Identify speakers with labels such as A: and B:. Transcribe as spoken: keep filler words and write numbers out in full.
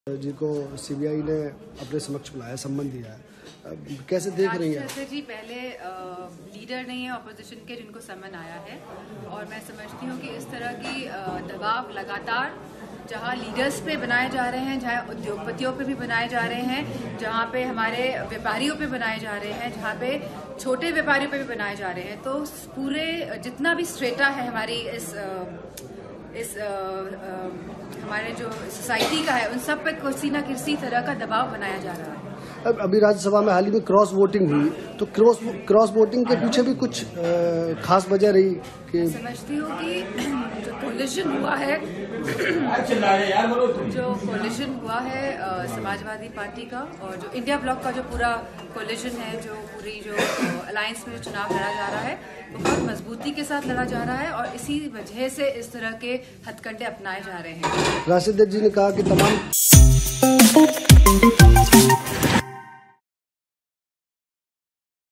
A: जी को सीबीआई ने अपने समक्ष बुलाया, सम्मान दिया है, कैसे देख रही हैं?
B: सर जी, पहले लीडर नहीं है ऑपोजिशन के जिनको समन आया है, और मैं समझती हूँ कि इस तरह की दबाव लगातार जहाँ लीडर्स पे बनाए जा रहे हैं, जहाँ उद्योगपतियों पे भी बनाए जा रहे हैं, जहाँ पे हमारे व्यापारियों पे बनाए जा रहे हैं, जहाँ पे छोटे व्यापारियों पे भी बनाए जा रहे हैं, तो पूरे जितना भी स्ट्रेटा है हमारी इस इस आ, आ, हमारे जो सोसाइटी का है, उन सब पे किसी न किसी तरह का दबाव बनाया जा रहा है।
A: अब अभी राज्यसभा में हाल ही में क्रॉस वोटिंग हुई, तो क्रॉस क्रॉस वोटिंग के पीछे भी कुछ आ, खास वजह रही कि
B: समझती हूँ कि जो कोलिशन हुआ है जो कोलिशन हुआ है समाजवादी पार्टी का और जो इंडिया ब्लॉक का जो पूरा कोलिशन है, जो पूरी जो अलायंस में जो चुनाव लड़ा जा रहा है, वो बहुत मजबूती के साथ लड़ा जा रहा है, और इसी वजह से इस तरह के हथकंडे अपनाए जा रहे हैं।
A: राशिद जी ने कहा कि तमाम